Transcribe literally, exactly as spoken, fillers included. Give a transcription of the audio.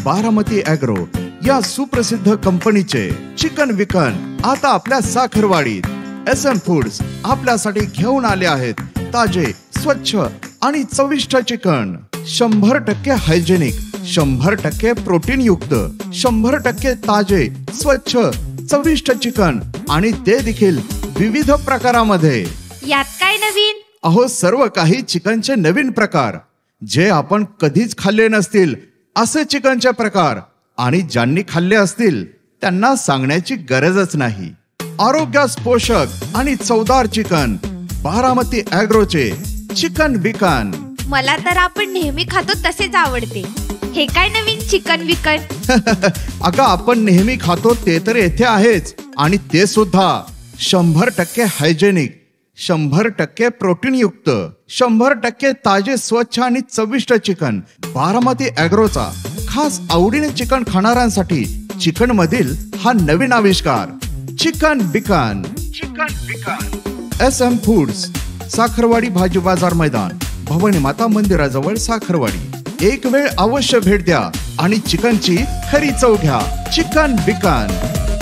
Baramati agro या सुप्रसिद्ध कंपनीचे चिकन विकन आता आपल्या साखरवाडीत। एस एम फूड्स आपल्यासाठी घेऊन आले आहेत ताजे, स्वच्छ आणि चविष्ट चिकन। शंभर टक्के हायजेनिक, शंभर टक्के प्रोटीन युक्त, शंभर टक्के ताजे, स्वच्छ, चविष्ट चिकन आणि ते देखील विविध प्रकारामध्ये। यात काय नवीन? अहो, सर्व काही चिकनचे नवीन प्रकार, जे आपण कधीच खाल्ले नसतील असे चिकनचे प्रकार, आणि ज्यांनी खाल्ले असतील त्यांना सांगण्याची गरजच नाही। आरोग्यास पोषक आणि चवदार चिकन, बारामती ॲग्रोचे चिकन विकन। मला तर आपण नेहमी खातो तसेच आवडते। हे काय नवीन चिकन विकन? अगं, आपण नेहमी खातो ते तर येथे आहेच, आणि ते सुद्धा शंभर टक्के हायजेनिक, शंभर टक्के प्रोटीन युक्त, शंभर टक्के ताजे, स्वच्छ आणि चविष्ट चिकन। बारामती ॲग्रोचा खास आवडीने चिकन खाणाऱ्यांसाठी चिकन मधील हा नवीन आविष्कार चिकन बिकन। चिकन बिकन। एस एम फूड्स, साखरवाडी भाजी बाजार मैदान, भवानी माता मंदिराजवळ साखरवाडी। एक वेळ अवश्य भेट द्या आणि चिकनची खरी चव घ्या। चिकन बिकन।